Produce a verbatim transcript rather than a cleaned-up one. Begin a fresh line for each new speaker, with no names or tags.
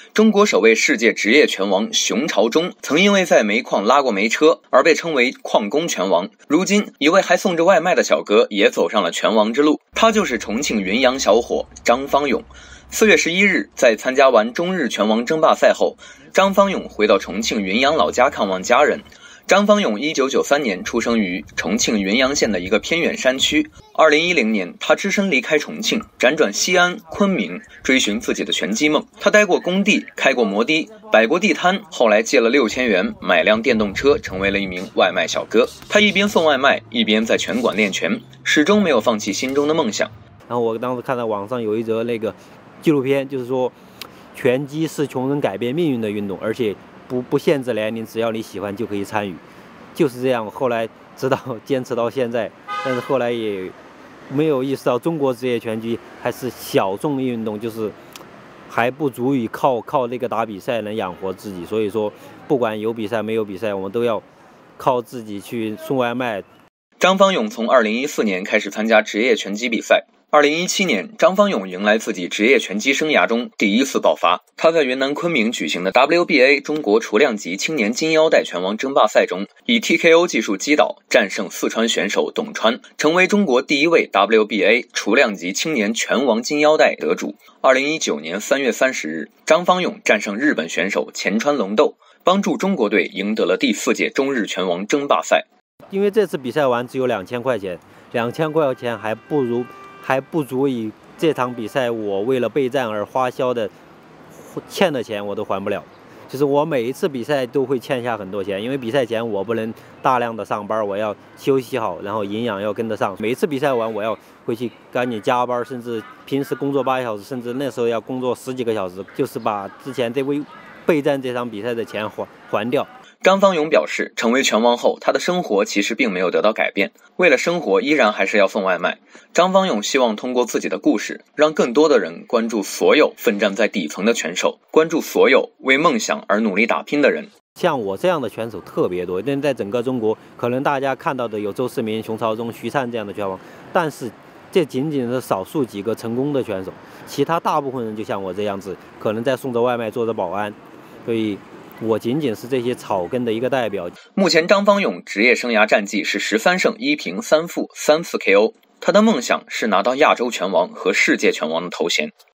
中国首位世界职业拳王熊朝忠曾因为在煤矿拉过煤车而被称为矿工拳王。如今，一位还送着外卖的小哥也走上了拳王之路，他就是重庆云阳小伙张方勇。四月十一日，在参加完中日拳王争霸赛后，张方勇回到重庆云阳老家看望家人。张方勇一九九三年出生于重庆云阳县的一个偏远山区。二零一零年，他只身离开重庆，辗转西安、昆明，追寻自己的拳击梦。他待过工地，开过摩的，摆过地摊，后来借了六千元买辆电动车，成为了一名外卖小哥。他一边送外卖，一边在拳馆练拳，始终没有放弃心中的梦想。
然后我当时看到网上有一则那个纪录片，就是说拳击是穷人改变命运的运动，而且不不限制年龄，只要你喜欢就可以参与，就是这样。后来直到坚持到现在，但是后来也没有意识到中国职业拳击还是小众运动，就是还不足以靠靠那个打比赛能养活自己。所以说，不管有比赛没有比赛，我们都要靠自己去送外卖。
张方勇从二零一四年开始参加职业拳击比赛。二零一七年，张方勇迎来自己职业拳击生涯中第一次爆发。他在云南昆明举行的 W B A 中国雏量级青年金腰带拳王争霸赛中，以 T K O 技术击倒战胜四川选手董川，成为中国第一位 W B A 雏量级青年拳王金腰带得主。二零一九年三月三十日，张方勇战胜日本选手前川龙斗，帮助中国队赢得了第四届中日拳王争霸赛。
因为这次比赛完只有两千块钱，两千块钱还不如。还不足以这场比赛我为了备战而花销的欠的钱我都还不了。就是我每一次比赛都会欠下很多钱，因为比赛前我不能大量的上班，我要休息好，然后营养要跟得上。每一次比赛完我要回去赶紧加班，甚至平时工作八小时，甚至那时候要工作十几个小时，就是把之前这为备战这场比赛的钱还还掉。
张方勇表示，成为拳王后，他的生活其实并没有得到改变，为了生活依然还是要送外卖。张方勇希望通过自己的故事，让更多的人关注所有奋战在底层的拳手，关注所有为梦想而努力打拼的人。
像我这样的拳手特别多，但在整个中国，可能大家看到的有周世明、熊朝忠、徐灿这样的拳王，但是这仅仅是少数几个成功的拳手，其他大部分人就像我这样子，可能在送着外卖、做着保安，所以我仅仅是这些草根的一个代表。
目前张方勇职业生涯战绩是十三胜一平三负三次 K O， 他的梦想是拿到亚洲拳王和世界拳王的头衔。